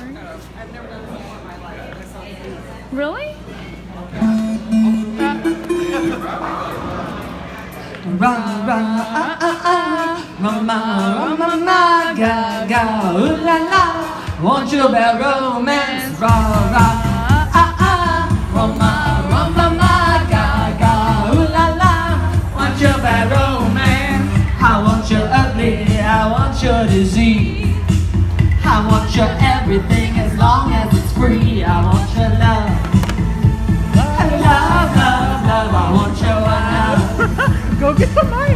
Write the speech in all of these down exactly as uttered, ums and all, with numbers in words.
sorry. I've never done this in my life. That sounds easy. Really? Run, run, ah, ah, ah, mama, mama, gaga, ooh la la, want you bad romance, rah, rah, ah, ah, mama, mama, gaga, ooh la la, want you bad romance, I want your ugly, I want your disease, I want your everything as long as it's free, I want your love, love, love, love, I want your love. Go get the mic.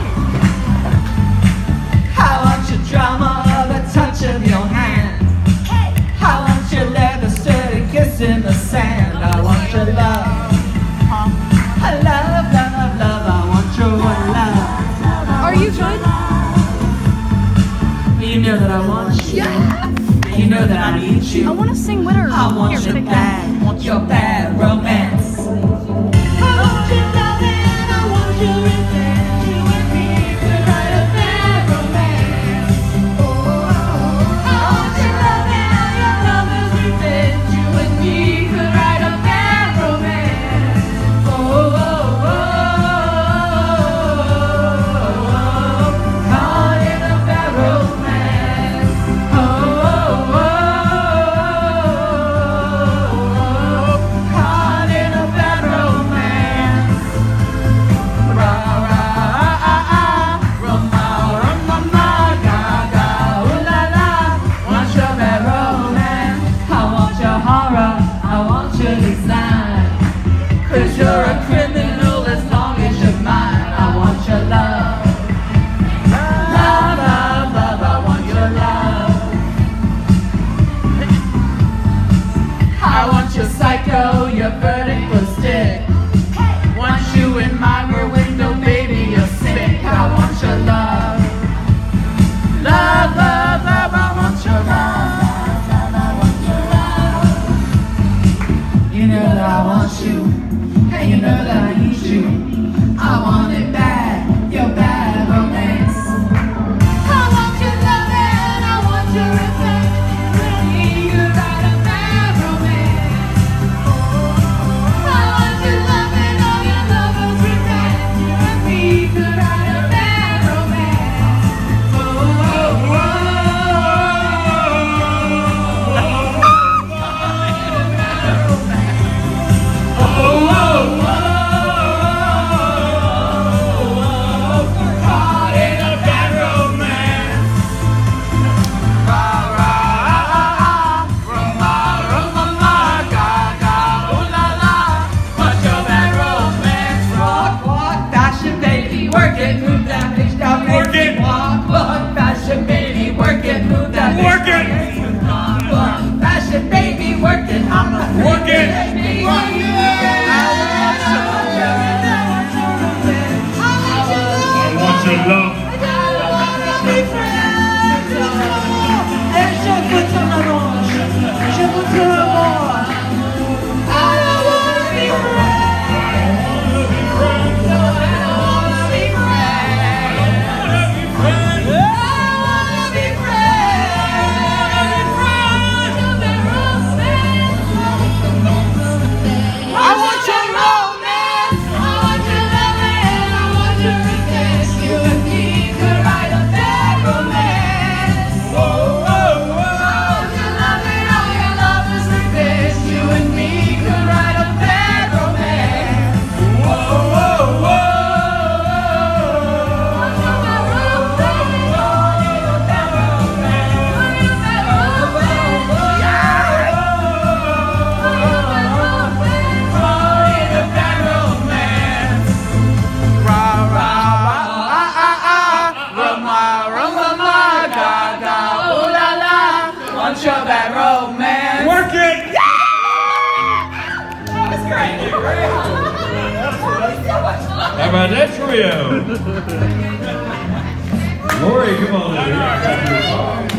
I want your drama, the touch of your hand. I want your leather sturdy kiss in the sand. I want your love. I love, love, love. I want your love. Are you good? You know that I want you. Yeah. You know that I need you. I want to sing with her. I want Here, your take bad, want your bad romance. I want your love and I want your revenge. Cause you're a criminal as long as you're mine. I want your love. Love, love, love, I want your love. I want your psycho, your vertical stick. Want you in my rear window, baby, you're sick. I want your love. Love, love, love, I want your love. You know that I want you. And you know that I need you. I want it bad, your bad romance. I want your love and I want your revenge. You could write a bad romance. I want your love and all your lovers' revenge. You and me could write a bad romance. Oh, oh, oh. Want your bad romance. Work it! Yeah! That's great. How about that trio? Lori, come on in.